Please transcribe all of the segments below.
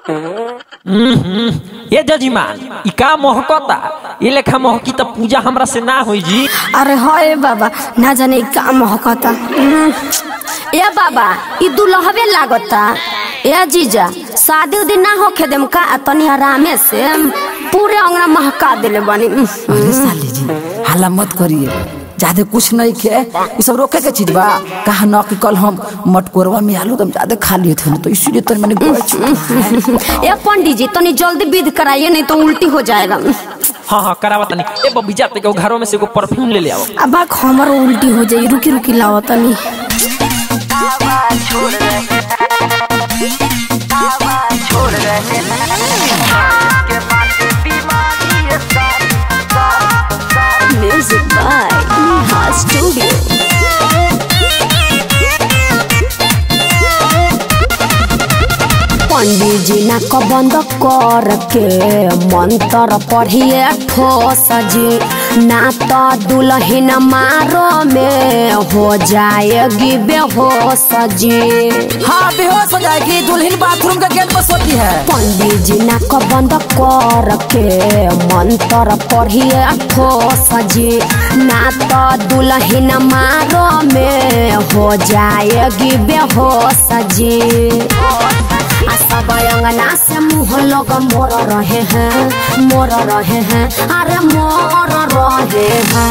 ये जजीमान ई का मोहकता ये लेखा मोहकी तो पूजा हमरा से ना होई जी। अरे हाय बाबा ना जाने का मोहकता। ए बाबा ई दुल्हवे लागता। ए जीजा शादी उदी ना होखे देम का तनी आरामे से पूरे अंगना महका देले बानी। अरे साली जी हाला मत करिए, ज्यादा कुछ नहीं खे, ये सब रोके के चीज बा। कहा न कि कल हम मटकोरवा में आलू दम ज्यादा खा लिए थे तो इसीलिए तो मैंने ए पंडित जी तनी जल्दी विध कराइए नहीं तो उल्टी हो जाएगा। हाँ करावा तनी। ए बब्बी जाते के घरों में से को परफ्यूम ले आओ। अब हमारा उल्टी हो जाए, रुकी रुकी लाओ तनी। Music by Neha Studio। पंडित जी ना को बंद कर के मंत्र पढ़िए ठोस जी, ना तो दुल्हन मारो में हो जाएगी बेहोश जी। हाँ बेहोश हो जाएगी, दुल्हन बाथरूम के गेट पर सोती है। पंडित जी ना को बंद कर के मंत्र पढ़िए ठोस जी, ना तो दुल्हन मारो में हो जाएगी बेहोश जी। सब अंगना से मुँह लोग मोर रहे हैं, मोर रहे हैं, अरे मोर रहे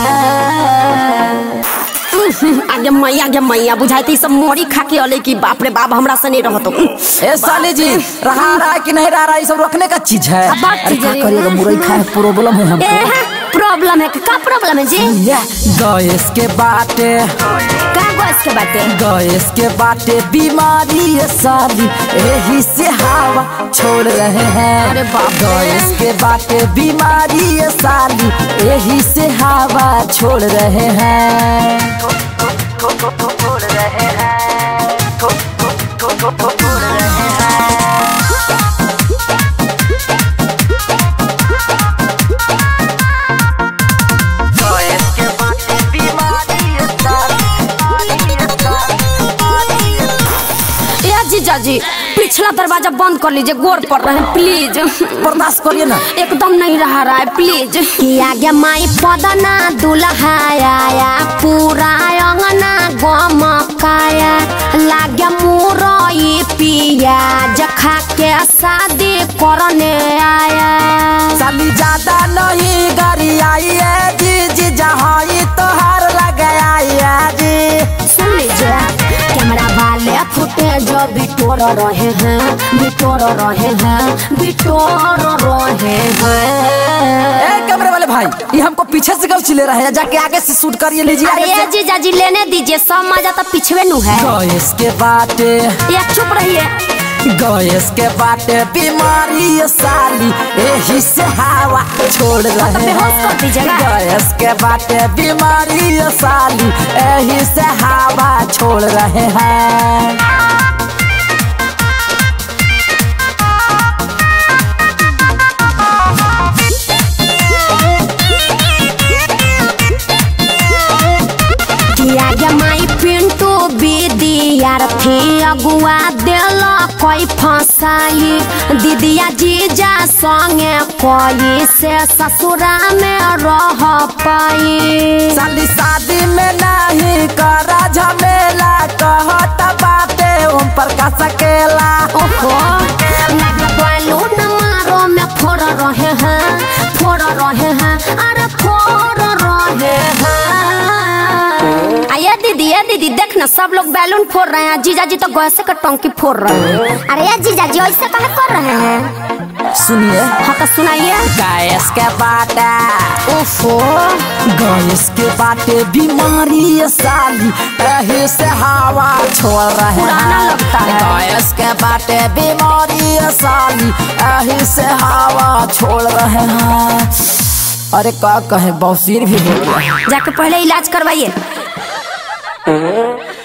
हैं। आगे मैया बुझाई सब मोरी खा के अले की बाप रे बाप हमरा से नहीं रहतो। ए साली जी रहा कि नहीं रहा ये सब रखने का चीज है। करिएगा मुरई खाए प्रॉब्लम है हमको। प्रॉब्लम है का प्रॉब्लम है जी? गैस के बाटे का गैस के बाटे? गैस के बाटे बीमारी है साली, यही से हवा छोड़ रहे हैं। अरे बाप गैस के बाटे बीमारी है साली, यही से हवा छोड़ रहे हैं। छोड़ रहे हैं, छोड़ रहे हैं। जी पिछला दरवाजा बंद कर लीजिए, गोर पड़ रहे हैं प्लीज। बर्दाश्त करिए ना, एकदम नहीं रहा है प्लीज। आगे माई पदना दुल्हा आया, पूरा अंगना गमकाया, लागे मुरई पियाज खा के शादी करने आया। साली ज्यादा नहीं गाड़ी आई है जी, जी जहाँ तोहार लग आया जी। सुन लीजिए कैमरा वाले फुटे जो बिटोर रहे हैं, बिटोर रहे हैं, बिटोर रहे हैं। कैमरे वाले भाई ये हमको पीछे से कब चिल्ले रहे हैं, जाके आगे से शूट करिए लीजिए। अरे जीजा जी लेने दीजिए, सब मजा तो पिछवे नु है। गैस के बाटे ये चुप रहिए। गैस के बाटे बीमारी साली, यही से हवा छोड़ रहे हैं। गैस के बाटे बीमारी साली, यही से हवा छोड़ रहे हैं। माई पिंटू बिदियार थी अगुआ दिल कोई फंसाई, दीदिया जीजा संगे कोई से ससुरा में रह पाई। साली शादी में नहीं करा झमेला, कहता बातें उन पर का सकेला। ओहो बैलून मारो में फोड़ रहे हैं, फोड़ रहे हैं, अरे फोड़ रहे हैं। दीदी देख ना सब लोग बैलून फोड़ रहे हैं, जीजाजी तो गैस का टंकी फोड़ रहे हैं। अरे यार जीजाजी ऐसे कहाँ कर रहे हैं? सुनिए हाँ तो सुनाइए। गैस के बाटे ओफो गैस के बाटे बीमारी साली, यही से हवा छोड़ रहे हैं। लगता है गैस के बाटे बीमारी साली, यही से हवा छोड़ रहे हैं। अरे का कहे बौसीर भी हो गया, जाके पहले इलाज करवाइए।